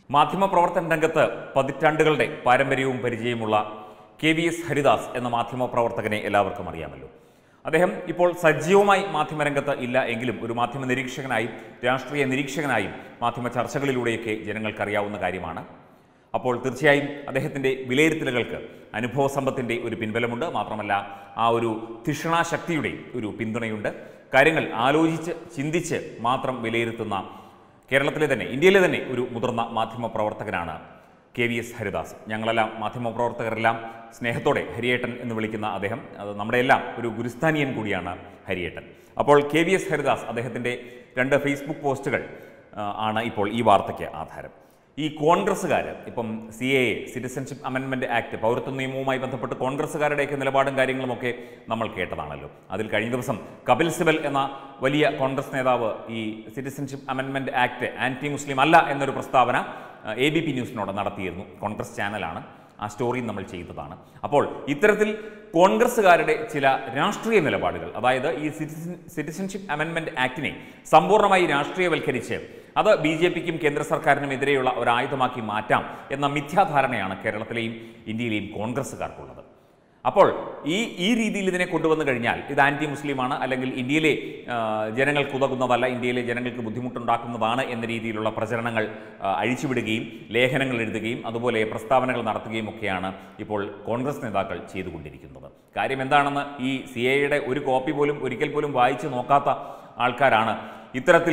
മാധ്യമപ്രവർത്തന രംഗത്ത് പതിറ്റാണ്ടുകളുടെ പാരമ്പര്യവും പരിചയമുള്ള KVS ഹരിദാസ് എന്ന മാധ്യമപ്രവർത്തകനെ എല്ലാവർക്കും അറിയാമല്ലോ. അദ്ദേഹം ഇപ്പോൾ സജീവമായി മാധ്യമരംഗത്ത് ഇല്ല എങ്കിലും ഒരു മാധ്യമ നിരീക്ഷകനായും രാഷ്ട്രീയ നിരീക്ഷകനായും മാധ്യമ ചർച്ചകളിലൂടെയൊക്കെ ജനങ്ങൾക്കറിയാവുന്ന കാര്യമാണ്. അപ്പോൾ തീർച്ചയായും അദ്ദേഹത്തിൻ്റെ വിലയിരുത്തലുകൾക്ക് അനുഭവസമ്പത്തിൻ്റെ ഒരു പിൻബലമുണ്ട്. മാത്രമല്ല ആ ഒരു തീക്ഷ്ണാശക്തിയുടെ ഒരു പിന്തുണയുണ്ട്. കാര്യങ്ങൾ ആലോചിച്ച് ചിന്തിച്ച് മാത്രം വിലയിരുത്തുന്ന കേരളത്തിലെ തന്നെ ഇന്ത്യയിലെ തന്നെ ഒരു മുതിർന്ന മാധ്യമപ്രവർത്തകനാണ് KVS ഹരിദാസ്. ഞങ്ങളെല്ലാം മാധ്യമപ്രവർത്തകരെല്ലാം സ്നേഹത്തോടെ ഹരിയേട്ടൻ എന്ന് വിളിക്കുന്ന അദ്ദേഹം, അത് നമ്മുടെ എല്ലാം ഒരു ഗുരുസ്ഥാനീയൻ കൂടിയാണ് ഹരിയേട്ടൻ. അപ്പോൾ KVS ഹരിദാസ് അദ്ദേഹത്തിൻ്റെ 2 ഫേസ്ബുക്ക് പോസ്റ്റുകൾ ആണ് ഇപ്പോൾ ഈ വാർത്തയ്ക്ക് ആധാരം. ഈ കോൺഗ്രസ്സുകാർ ഇപ്പം CAA സിറ്റിസൺഷിപ്പ് അമെൻമെൻറ്റ് ആക്ട് പൗരത്വ നിയമവുമായി ബന്ധപ്പെട്ട് കോൺഗ്രസ്സുകാരുടെയൊക്കെ നിലപാടും കാര്യങ്ങളുമൊക്കെ നമ്മൾ കേട്ടതാണല്ലോ. അതിൽ കഴിഞ്ഞ ദിവസം കപിൽ സിബൽ എന്ന വലിയ കോൺഗ്രസ് നേതാവ് ഈ citizenship amendment act anti Muslim അല്ല എന്നൊരു പ്രസ്താവന ABP ന്യൂസിനോട് നടത്തിയിരുന്നു. കോൺഗ്രസ് ചാനലാണ് ആ സ്റ്റോറി നമ്മൾ ചെയ്തതാണ്. അപ്പോൾ ഇത്തരത്തിൽ കോൺഗ്രസ്സുകാരുടെ ചില രാഷ്ട്രീയ നിലപാടുകൾ, അതായത് ഈ സിറ്റിസൺഷിപ്പ് അമെൻമെൻറ്റ് ആക്ടിനെ സമ്പൂർണ്ണമായി രാഷ്ട്രീയവൽക്കരിച്ച് അത് BJPക്കും കേന്ദ്ര സർക്കാരിനും എതിരെയുള്ള ഒരു ആയുധമാക്കി മാറ്റാം എന്ന മിഥ്യാധാരണയാണ് കേരളത്തിലെയും ഇന്ത്യയിലെയും കോൺഗ്രസ്സുകാർക്കുള്ളത്. അപ്പോൾ ഈ രീതിയിൽ ഇതിനെ കൊണ്ടുവന്നു കഴിഞ്ഞാൽ ഇത് ആൻറ്റി മുസ്ലിമാണ്, അല്ലെങ്കിൽ ഇന്ത്യയിലെ ജനങ്ങൾക്ക് ഉതകുന്നതല്ല, ഇന്ത്യയിലെ ജനങ്ങൾക്ക് ബുദ്ധിമുട്ടുണ്ടാക്കുന്നതാണ് എന്ന രീതിയിലുള്ള പ്രചരണങ്ങൾ അഴിച്ചുവിടുകയും ലേഖനങ്ങൾ എഴുതുകയും അതുപോലെ പ്രസ്താവനകൾ നടത്തുകയും ഒക്കെയാണ് ഇപ്പോൾ കോൺഗ്രസ് നേതാക്കൾ ചെയ്തുകൊണ്ടിരിക്കുന്നത്. കാര്യം എന്താണെന്ന് ഈ CAAയുടെ ഒരു കോപ്പി പോലും ഒരിക്കൽ പോലും വായിച്ചു നോക്കാത്ത ആൾക്കാരാണ് ഇത്തരത്തിൽ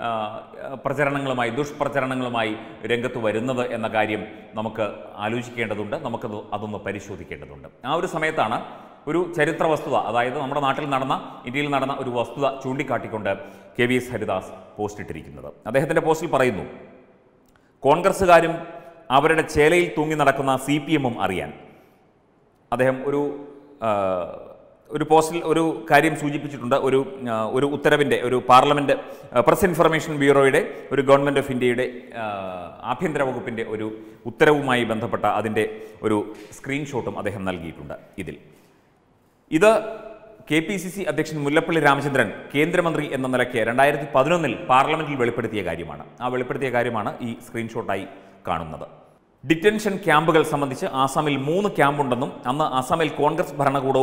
പ്രചരണങ്ങളുമായി ദുഷ്പ്രചരണങ്ങളുമായി രംഗത്ത് വരുന്നത് എന്ന കാര്യം നമുക്ക് ആലോചിക്കേണ്ടതുണ്ട്. നമുക്കത് അതൊന്ന് പരിശോധിക്കേണ്ടതുണ്ട്. ആ ഒരു സമയത്താണ് ഒരു ചരിത്ര വസ്തുത, അതായത് നമ്മുടെ നാട്ടിൽ നടന്ന, ഇന്ത്യയിൽ നടന്ന ഒരു വസ്തുത ചൂണ്ടിക്കാട്ടിക്കൊണ്ട് KVS ഹരിദാസ് പോസ്റ്റ് ഇട്ടിരിക്കുന്നത്. അദ്ദേഹത്തിൻ്റെ പോസ്റ്റിൽ പറയുന്നു, കോൺഗ്രസ്സുകാരും അവരുടെ ചേലയിൽ തൂങ്ങി നടക്കുന്ന CPMഉം അറിയാൻ. അദ്ദേഹം ഒരു പോസ്റ്റിൽ ഒരു കാര്യം സൂചിപ്പിച്ചിട്ടുണ്ട്. ഒരു ഉത്തരവിൻ്റെ, ഒരു പാർലമെൻറ്റ് പ്രസ് ഇൻഫർമേഷൻ ബ്യൂറോയുടെ, ഒരു ഗവൺമെൻറ് ഓഫ് ഇന്ത്യയുടെ ആഭ്യന്തര വകുപ്പിൻ്റെ ഒരു ഉത്തരവുമായി ബന്ധപ്പെട്ട അതിൻ്റെ ഒരു സ്ക്രീൻഷോട്ടും അദ്ദേഹം നൽകിയിട്ടുണ്ട്. ഇത് KPCC അധ്യക്ഷൻ മുല്ലപ്പള്ളി രാമചന്ദ്രൻ കേന്ദ്രമന്ത്രി എന്ന നിലയ്ക്ക് 2011 പാർലമെൻറ്റിൽ വെളിപ്പെടുത്തിയ കാര്യമാണ്. ആ വെളിപ്പെടുത്തിയ കാര്യമാണ് ഈ സ്ക്രീൻഷോട്ടായി കാണുന്നത്. ഡിറ്റൻഷൻ ക്യാമ്പുകൾ സംബന്ധിച്ച് ആസാമിൽ 3 ക്യാമ്പുണ്ടെന്നും അന്ന് ആസാമിൽ കോൺഗ്രസ്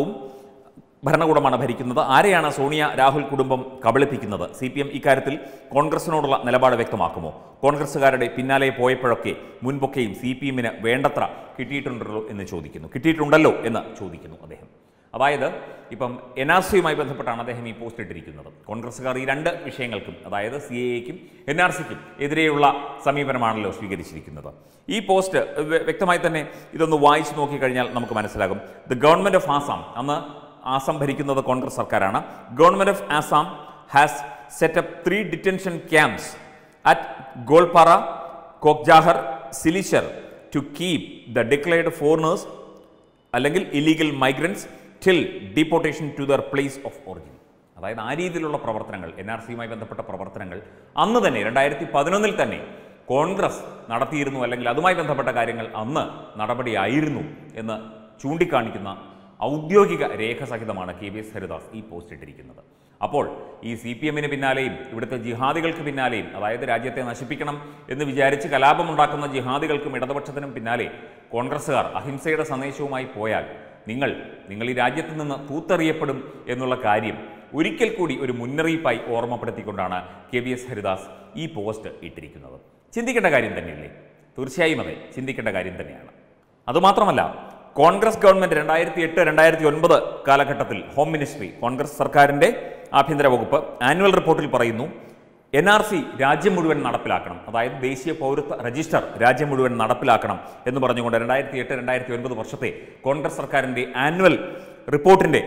ഭരണകൂടമാണ് ഭരിക്കുന്നത്. ആരെയാണ് സോണിയ രാഹുൽ കുടുംബം കബളിപ്പിക്കുന്നത്? CPM ഇക്കാര്യത്തിൽ കോൺഗ്രസിനോടുള്ള നിലപാട് വ്യക്തമാക്കുമോ? കോൺഗ്രസ്സുകാരുടെ പിന്നാലെ പോയപ്പോഴൊക്കെ മുൻപൊക്കെയും CPMന് വേണ്ടത്ര കിട്ടിയിട്ടുണ്ടല്ലോ എന്ന് ചോദിക്കുന്നു അദ്ദേഹം. അതായത് ഇപ്പം NRCയുമായി ബന്ധപ്പെട്ടാണ് അദ്ദേഹം ഈ പോസ്റ്റ് ഇട്ടിരിക്കുന്നത്. കോൺഗ്രസ്സുകാർ ഈ 2 വിഷയങ്ങൾക്കും, അതായത് CAAയ്ക്കും NRCയ്ക്കും എതിരെയുള്ള സമീപനമാണല്ലോ സ്വീകരിച്ചിരിക്കുന്നത്. ഈ പോസ്റ്റ് വ്യക്തമായി തന്നെ ഇതൊന്ന് വായിച്ചു നോക്കിക്കഴിഞ്ഞാൽ നമുക്ക് മനസ്സിലാകും. ദ ഗവൺമെൻറ് ഓഫ് ആസാം, അന്ന് ആസാം ഭരിക്കുന്നത് കോൺഗ്രസ് സർക്കാരാണ്. Government of Assam has set up 3 detention camps at Goalpara, Kokrajhar, Silchar to keep the declared foreigners അല്ലെങ്കിൽ illegal migrants till deportation to their place of origin. അതായത് ആ രീതിയിലുള്ള പ്രവർത്തനങ്ങൾ, NRCയുമായി ബന്ധപ്പെട്ട പ്രവർത്തനങ്ങൾ അന്ന് തന്നെ 2011 തന്നെ കോൺഗ്രസ് നടത്തിയിരുന്നു, അല്ലെങ്കിൽ അതുമായി ബന്ധപ്പെട്ട കാര്യങ്ങൾ അന്ന് നടപടിയായിരുന്നു എന്ന് ചൂണ്ടിക്കാണിക്കുന്ന ഔദ്യോഗിക രേഖ സഹിതമാണ് KVS ഹരിദാസ് ഈ പോസ്റ്റ് ഇട്ടിരിക്കുന്നത്. അപ്പോൾ ഈ CPMന് പിന്നാലെയും ഇവിടുത്തെ ജിഹാദികൾക്ക് പിന്നാലെയും, അതായത് രാജ്യത്തെ നശിപ്പിക്കണം എന്ന് വിചാരിച്ച് കലാപമുണ്ടാക്കുന്ന ജിഹാദികൾക്കും ഇടതുപക്ഷത്തിനും പിന്നാലെ കോൺഗ്രസ്സുകാർ അഹിംസയുടെ സന്ദേശവുമായി പോയാൽ നിങ്ങൾ ഈ രാജ്യത്ത് നിന്ന് തൂത്തെറിയപ്പെടും എന്നുള്ള കാര്യം ഒരിക്കൽ കൂടി ഒരു മുന്നറിയിപ്പായി ഓർമ്മപ്പെടുത്തിക്കൊണ്ടാണ് KVS ഹരിദാസ് ഈ പോസ്റ്റ് ഇട്ടിരിക്കുന്നത്. ചിന്തിക്കേണ്ട കാര്യം തന്നെയല്ലേ? തീർച്ചയായും അതെ, ചിന്തിക്കേണ്ട കാര്യം തന്നെയാണ്. അതുമാത്രമല്ല, കോൺഗ്രസ് ഗവൺമെൻറ് 2008-2009 കാലഘട്ടത്തിൽ ഹോം മിനിസ്ട്രി, കോൺഗ്രസ് സർക്കാരിൻ്റെ ആഭ്യന്തര വകുപ്പ് ആനുവൽ റിപ്പോർട്ടിൽ പറയുന്നു, NRC രാജ്യം മുഴുവൻ നടപ്പിലാക്കണം, അതായത് ദേശീയ പൗരത്വ രജിസ്റ്റർ രാജ്യം മുഴുവൻ നടപ്പിലാക്കണം എന്ന് പറഞ്ഞുകൊണ്ട് 2008-2009 വർഷത്തെ കോൺഗ്രസ് സർക്കാരിൻ്റെ ആനുവൽ റിപ്പോർട്ടിൻ്റെ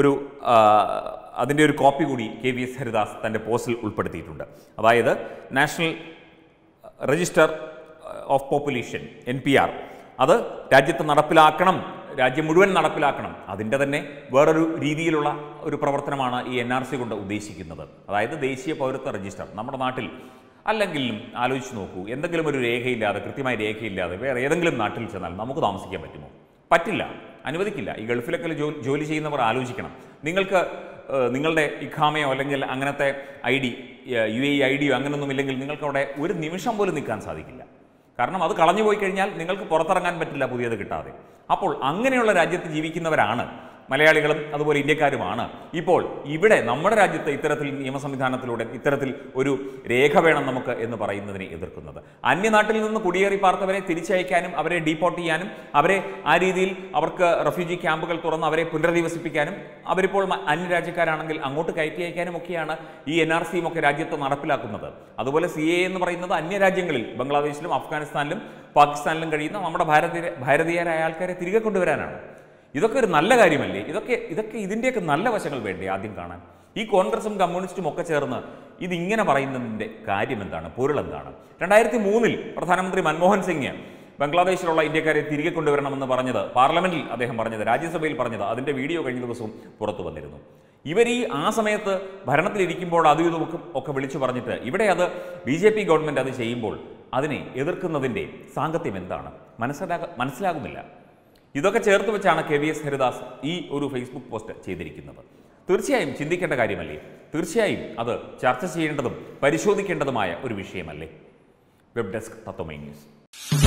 അതിൻ്റെ ഒരു കോപ്പി കൂടി KVS ഹരിദാസ് തൻ്റെ പോസ്റ്റിൽ ഉൾപ്പെടുത്തിയിട്ടുണ്ട്. അതായത് national register of population NPR അത് രാജ്യത്ത് നടപ്പിലാക്കണം, രാജ്യം മുഴുവൻ നടപ്പിലാക്കണം. അതിൻ്റെ തന്നെ വേറൊരു രീതിയിലുള്ള ഒരു പ്രവർത്തനമാണ് ഈ NRC കൊണ്ട് ഉദ്ദേശിക്കുന്നത്. അതായത് ദേശീയ പൗരത്വ രജിസ്റ്റർ നമ്മുടെ നാട്ടിൽ അല്ലെങ്കിലും ആലോചിച്ച് നോക്കൂ, എന്തെങ്കിലും ഒരു രേഖയില്ലാതെ, കൃത്യമായ രേഖയില്ലാതെ വേറെ ഏതെങ്കിലും നാട്ടിൽ ചെന്നാൽ നമുക്ക് താമസിക്കാൻ പറ്റുമോ? പറ്റില്ല, അനുവദിക്കില്ല. ഈ ഗൾഫിലൊക്കെ ജോലി ചെയ്യുന്നവർ ആലോചിക്കണം. നിങ്ങൾക്ക് നിങ്ങളുടെ ഇഖാമയോ അല്ലെങ്കിൽ അങ്ങനത്തെ ID, UAE ID അങ്ങനെയൊന്നും ഇല്ലെങ്കിൽ നിങ്ങൾക്ക് അവിടെ ഒരു നിമിഷം പോലും നിൽക്കാൻ സാധിക്കില്ല. കാരണം അത് കളഞ്ഞു പോയി കഴിഞ്ഞാൽ നിങ്ങൾക്ക് പുറത്തിറങ്ങാൻ പറ്റില്ല പുതിയത് കിട്ടാതെ. അപ്പോൾ അങ്ങനെയുള്ള രാജ്യത്ത് ജീവിക്കുന്നവരാണ് മലയാളികളും അതുപോലെ ഇന്ത്യക്കാരുമാണ് ഇപ്പോൾ ഇവിടെ നമ്മുടെ രാജ്യത്ത് ഇത്തരത്തിൽ നിയമ സംവിധാനത്തിലൂടെ ഇത്തരത്തിൽ ഒരു രേഖ വേണം നമുക്ക് എന്ന് പറയുന്നതിനെ എതിർക്കുന്നത്. അന്യനാട്ടിൽ നിന്ന് കുടിയേറി പാർത്തവരെ തിരിച്ചയക്കാനും അവരെ ഡീപ്പോർട്ട് ചെയ്യാനും അവരെ ആ രീതിയിൽ അവർക്ക് റെഫ്യൂജി ക്യാമ്പുകൾ തുറന്ന് അവരെ പുനരധിവസിപ്പിക്കാനും അവരിപ്പോൾ അന്യരാജ്യക്കാരാണെങ്കിൽ അങ്ങോട്ട് കയറ്റി അയക്കാനും ഒക്കെയാണ് ഈ NRCയും ഒക്കെ രാജ്യത്ത് നടപ്പിലാക്കുന്നത്. അതുപോലെ CAA എന്ന് പറയുന്നത് അന്യരാജ്യങ്ങളിൽ ബംഗ്ലാദേശിലും അഫ്ഗാനിസ്ഥാനിലും പാകിസ്ഥാനിലും കഴിയുന്ന നമ്മുടെ ഭാരതീയരായ ആൾക്കാരെ തിരികെ കൊണ്ടുവരാനാണ്. ഇതൊക്കെ ഒരു നല്ല കാര്യമല്ലേ? ഇതൊക്കെ ഇതിൻ്റെയൊക്കെ നല്ല വശങ്ങൾ വേണ്ടേ ആദ്യം കാണാൻ? ഈ കോൺഗ്രസും കമ്മ്യൂണിസ്റ്റും ഒക്കെ ചേർന്ന് ഇതിങ്ങനെ പറയുന്നതിൻ്റെ കാര്യം എന്താണ്, പൊരുളെന്താണ്? 2003 പ്രധാനമന്ത്രി മൻമോഹൻ സിംഗ് ബംഗ്ലാദേശിലുള്ള ഇന്ത്യക്കാരെ തിരികെ കൊണ്ടുവരണമെന്ന് പറഞ്ഞത് പാർലമെന്റിൽ അദ്ദേഹം പറഞ്ഞത്, രാജ്യസഭയിൽ പറഞ്ഞത്, അതിൻ്റെ വീഡിയോ കഴിഞ്ഞ ദിവസവും പുറത്തു വന്നിരുന്നു. ഇവർ ആ സമയത്ത് ഭരണത്തിലിരിക്കുമ്പോൾ അതും ഇതും ഒക്കെ വിളിച്ചു പറഞ്ഞിട്ട് ഇവിടെ അത് BJP ഗവൺമെൻറ് അത് ചെയ്യുമ്പോൾ അതിനെ എതിർക്കുന്നതിൻ്റെ സാങ്കത്യം എന്താണ് മനസ്സിലാകുന്നില്ല. ഇതൊക്കെ ചേർത്ത് വെച്ചാണ് KVS ഹരിദാസ് ഈ ഒരു ഫേസ്ബുക്ക് പോസ്റ്റ് ചെയ്തിരിക്കുന്നത്. തീർച്ചയായും ചിന്തിക്കേണ്ട കാര്യമല്ലേ? തീർച്ചയായും അത് ചർച്ച ചെയ്യേണ്ടതും പരിശോധിക്കേണ്ടതുമായ ഒരു വിഷയമല്ലേ? Web desk Tatwamayi news.